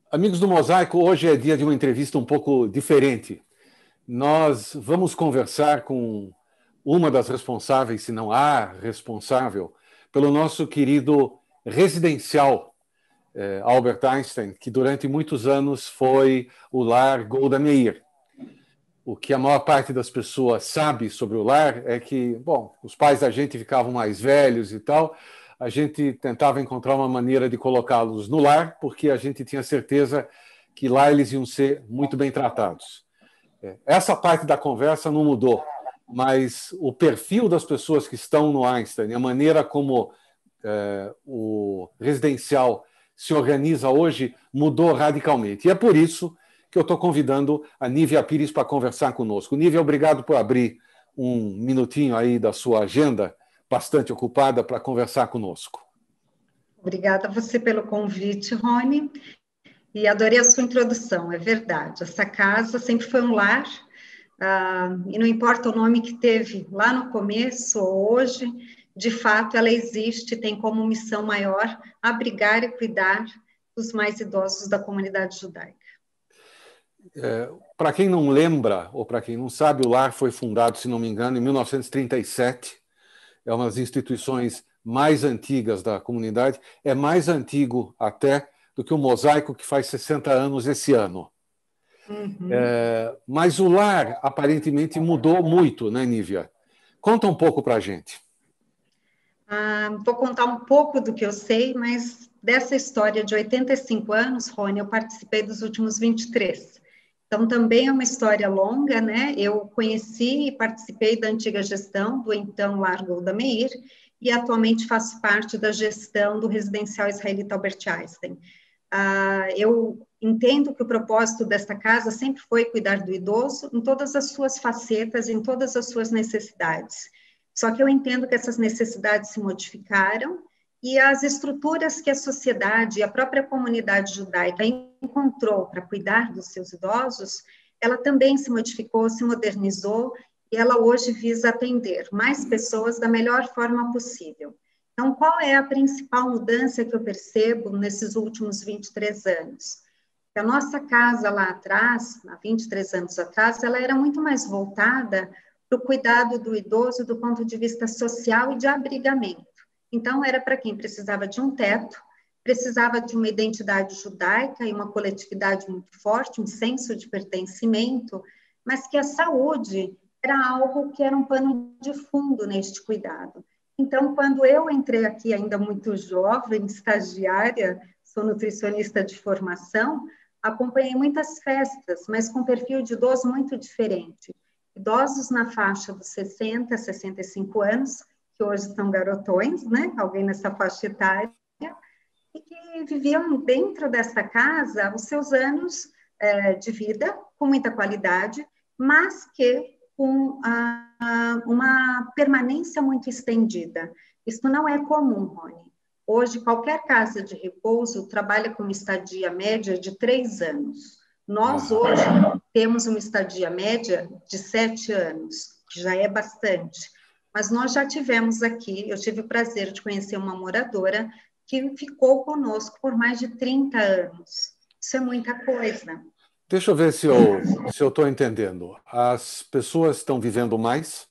Amigos do Mosaico, hoje é dia de uma entrevista um pouco diferente. Nós vamos conversar com uma das responsáveis, se não a responsável, pelo nosso querido residencial Albert Einstein, que durante muitos anos foi o lar Golda Meir. O que a maior parte das pessoas sabe sobre o lar é que, bom, os pais da gente ficavam mais velhos e tal, a gente tentava encontrar uma maneira de colocá-los no lar, porque a gente tinha certeza que lá eles iam ser muito bem tratados. Essa parte da conversa não mudou, mas o perfil das pessoas que estão no Einstein, a maneira como o residencial se organiza hoje, mudou radicalmente. E é por isso que eu estou convidando a Nívia Pires para conversar conosco. Nívia, obrigado por abrir um minutinho aí da sua agenda, bastante ocupada, para conversar conosco. Obrigada a você pelo convite, Rony, e adorei a sua introdução, é verdade. Essa casa sempre foi um lar, e não importa o nome que teve lá no começo ou hoje, de fato ela existe, tem como missão maior abrigar e cuidar dos mais idosos da comunidade judaica. Para quem não lembra, ou para quem não sabe, o lar foi fundado, se não me engano, em 1937. É uma das instituições mais antigas da comunidade, é mais antigo até do que o Mosaico, que faz 60 anos esse ano. Uhum. Mas o lar, aparentemente, mudou muito, né, Nívia? Conta um pouco para a gente. Vou contar um pouco do que eu sei, mas dessa história de 85 anos, Rony, eu participei dos últimos 23. Então, também é uma história longa, né? Eu conheci e participei da antiga gestão do então Lar Golda Meir e atualmente faço parte da gestão do residencial israelita Albert Einstein. Eu entendo que o propósito desta casa sempre foi cuidar do idoso em todas as suas facetas, em todas as suas necessidades. Só que eu entendo que essas necessidades se modificaram e as estruturas que a sociedade e a própria comunidade judaica encontrou para cuidar dos seus idosos, ela também se modificou, se modernizou, e ela hoje visa atender mais pessoas da melhor forma possível. Então, qual é a principal mudança que eu percebo nesses últimos 23 anos? A nossa casa lá atrás, há 23 anos atrás, ela era muito mais voltada para o cuidado do idoso do ponto de vista social e de abrigamento. Então, era para quem precisava de um teto, precisava de uma identidade judaica e uma coletividade muito forte, um senso de pertencimento, mas que a saúde era algo que era um pano de fundo neste cuidado. Então, quando eu entrei aqui ainda muito jovem, estagiária, sou nutricionista de formação, acompanhei muitas festas, mas com perfil de idoso muito diferente. Idosos na faixa dos 60, 65 anos, que hoje são garotões, né? Alguém nessa faixa etária, e que viviam dentro dessa casa os seus anos de vida, com muita qualidade, mas que com uma permanência muito estendida. Isso não é comum, Rony. Hoje, qualquer casa de repouso trabalha com uma estadia média de 3 anos. Nós, hoje, temos uma estadia média de 7 anos, que já é bastante. Mas nós já tivemos aqui, eu tive o prazer de conhecer uma moradora que ficou conosco por mais de 30 anos. Isso é muita coisa. Deixa eu ver se eu estou entendendo. As pessoas estão vivendo mais.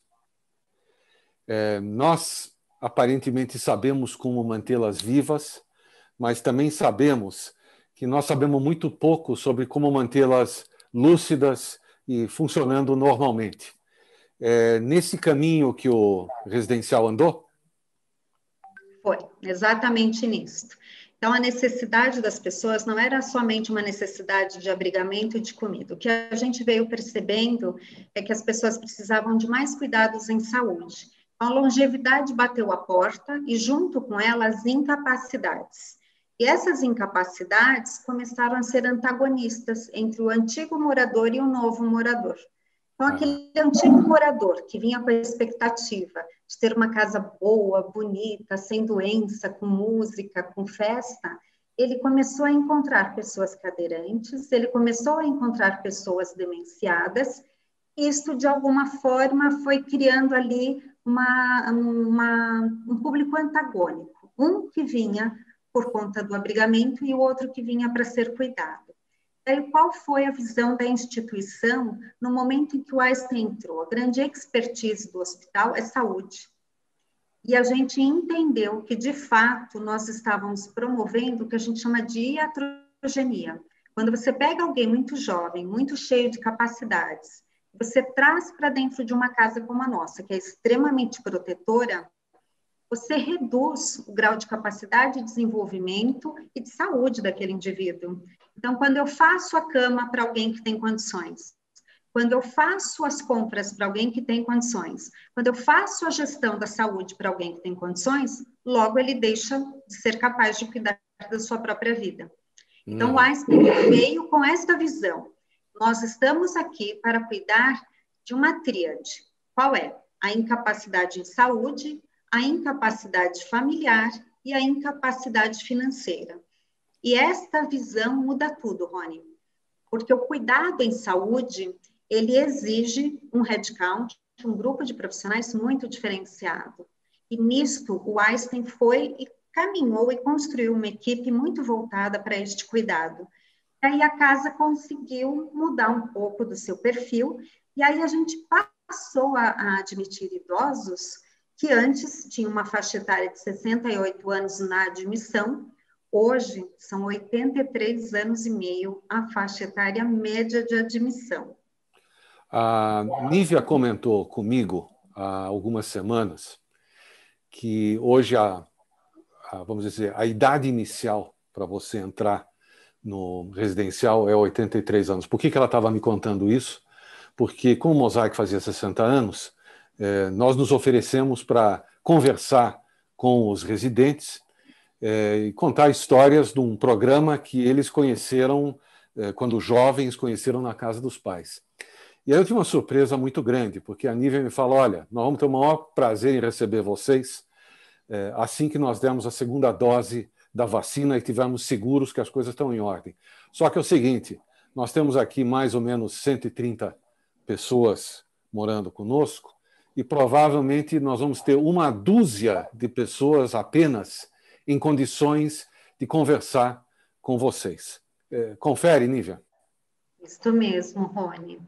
Nós, aparentemente, sabemos como mantê-las vivas, mas também sabemos que nós sabemos muito pouco sobre como mantê-las lúcidas e funcionando normalmente. Nesse caminho que o residencial andou? Foi, exatamente nisso. Então, a necessidade das pessoas não era somente uma necessidade de abrigamento e de comida. O que a gente veio percebendo é que as pessoas precisavam de mais cuidados em saúde. A longevidade bateu a porta e, junto com ela, as incapacidades. E essas incapacidades começaram a ser antagonistas entre o antigo morador e o novo morador. Então, aquele antigo morador que vinha com a expectativa de ter uma casa boa, bonita, sem doença, com música, com festa, ele começou a encontrar pessoas cadeirantes, ele começou a encontrar pessoas demenciadas, e isso, de alguma forma, foi criando ali um público antagônico. Um que vinha por conta do abrigamento, e o outro que vinha para ser cuidado. E aí, qual foi a visão da instituição no momento em que o Einstein entrou? A grande expertise do hospital é saúde. E a gente entendeu que, de fato, nós estávamos promovendo o que a gente chama de iatrogenia. Quando você pega alguém muito jovem, muito cheio de capacidades, você traz para dentro de uma casa como a nossa, que é extremamente protetora, você reduz o grau de capacidade de desenvolvimento e de saúde daquele indivíduo. Então, quando eu faço a cama para alguém que tem condições, quando eu faço as compras para alguém que tem condições, quando eu faço a gestão da saúde para alguém que tem condições, logo ele deixa de ser capaz de cuidar da sua própria vida. Então, o Einstein veio com esta visão. Nós estamos aqui para cuidar de uma tríade. Qual é? A incapacidade em saúde, a incapacidade familiar e a incapacidade financeira. E esta visão muda tudo, Rony, porque o cuidado em saúde, ele exige um headcount, um grupo de profissionais muito diferenciado. E nisto, o Einstein foi e caminhou e construiu uma equipe muito voltada para este cuidado. E aí a casa conseguiu mudar um pouco do seu perfil, e aí a gente passou a admitir idosos que antes tinham uma faixa etária de 68 anos na admissão, hoje são 83 anos e meio a faixa etária média de admissão. A Nívia comentou comigo há algumas semanas que hoje vamos dizer, a idade inicial para você entrar no residencial é 83 anos. Por que ela estava me contando isso? Porque, como o Mosaic fazia 60 anos, nós nos oferecemos para conversar com os residentes e contar histórias de um programa que eles conheceram quando jovens, conheceram na casa dos pais. E aí eu tive uma surpresa muito grande, porque a Nívia me falou, olha, nós vamos ter o maior prazer em receber vocês assim que nós dermos a segunda dose da vacina e tivermos seguros que as coisas estão em ordem. Só que é o seguinte, nós temos aqui mais ou menos 130 pessoas morando conosco e provavelmente nós vamos ter uma dúzia de pessoas apenas em condições de conversar com vocês. Confere, Nívia. Isso mesmo, Rony.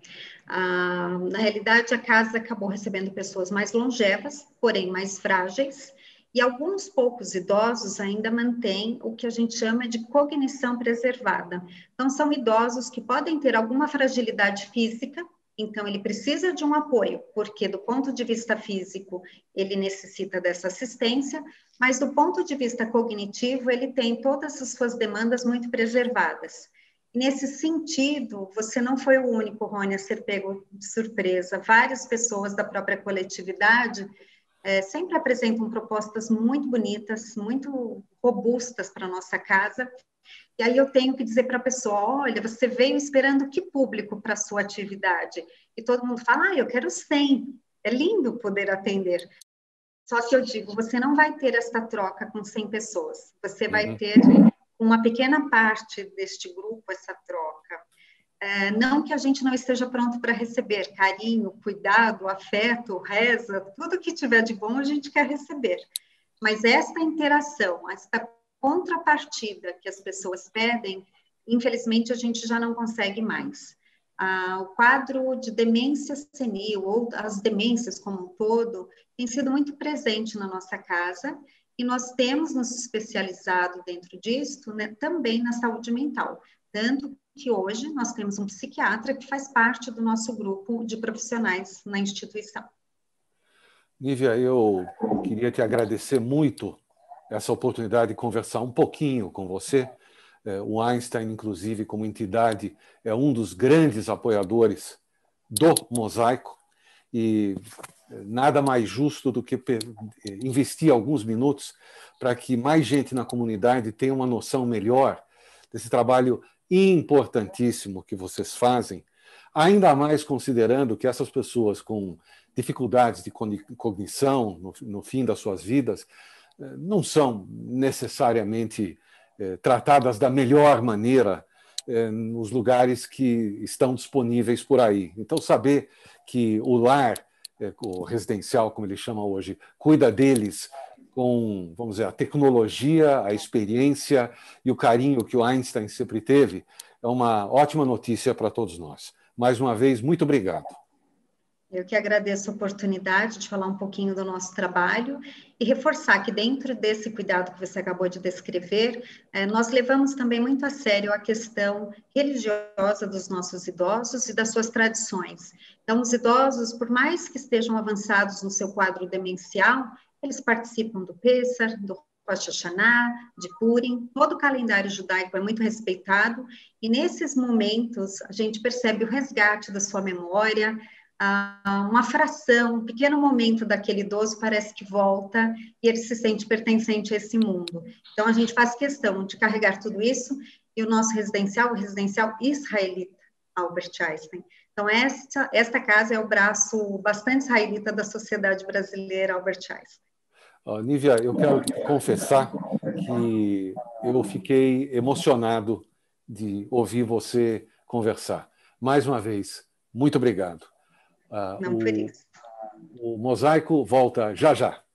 Na realidade, a casa acabou recebendo pessoas mais longevas, porém mais frágeis, e alguns poucos idosos ainda mantêm o que a gente chama de cognição preservada. Então, são idosos que podem ter alguma fragilidade física, então ele precisa de um apoio, porque do ponto de vista físico, ele necessita dessa assistência, mas do ponto de vista cognitivo, ele tem todas as suas demandas muito preservadas. Nesse sentido, você não foi o único, Rony, a ser pego de surpresa. Várias pessoas da própria coletividade sempre apresentam propostas muito bonitas, muito robustas para a nossa casa. E aí eu tenho que dizer para a pessoa, olha, você veio esperando que público para a sua atividade? E todo mundo fala, eu quero 100. É lindo poder atender. Só que eu digo, você não vai ter esta troca com 100 pessoas. Você vai ter uma pequena parte deste grupo, essa troca. Não que a gente não esteja pronto para receber carinho, cuidado, afeto, reza, tudo que tiver de bom a gente quer receber. Mas esta interação, esta contrapartida que as pessoas pedem, infelizmente a gente já não consegue mais. O quadro de demência senil, ou as demências como um todo, tem sido muito presente na nossa casa, e nós temos nos especializado dentro disto, né, também na saúde mental. Tanto que hoje nós temos um psiquiatra que faz parte do nosso grupo de profissionais na instituição. Nívia, eu queria te agradecer muito essa oportunidade de conversar um pouquinho com você. O Einstein, inclusive, como entidade, é um dos grandes apoiadores do Mosaico e nada mais justo do que investir alguns minutos para que mais gente na comunidade tenha uma noção melhor desse trabalho importantíssimo que vocês fazem, ainda mais considerando que essas pessoas com dificuldades de cognição no fim das suas vidas não são necessariamente tratadas da melhor maneira nos lugares que estão disponíveis por aí. Então, saber que o lar, o residencial, como ele chama hoje, cuida deles com, vamos dizer, a tecnologia, a experiência e o carinho que o Einstein sempre teve, é uma ótima notícia para todos nós. Mais uma vez, muito obrigado. Eu que agradeço a oportunidade de falar um pouquinho do nosso trabalho e reforçar que dentro desse cuidado que você acabou de descrever, nós levamos também muito a sério a questão religiosa dos nossos idosos e das suas tradições. Então, os idosos, por mais que estejam avançados no seu quadro demencial, eles participam do Pêssar, do Rosh Hashanah, de Purim, todo o calendário judaico é muito respeitado, e nesses momentos a gente percebe o resgate da sua memória, uma fração, um pequeno momento daquele idoso parece que volta e ele se sente pertencente a esse mundo. Então, a gente faz questão de carregar tudo isso e o nosso residencial, o residencial israelita Albert Einstein. Então, esta casa é o braço bastante israelita da sociedade brasileira Albert Einstein. Nívia, eu quero confessar que eu fiquei emocionado de ouvir você conversar. Mais uma vez, muito obrigado. Não por isso. O Mosaico volta já já.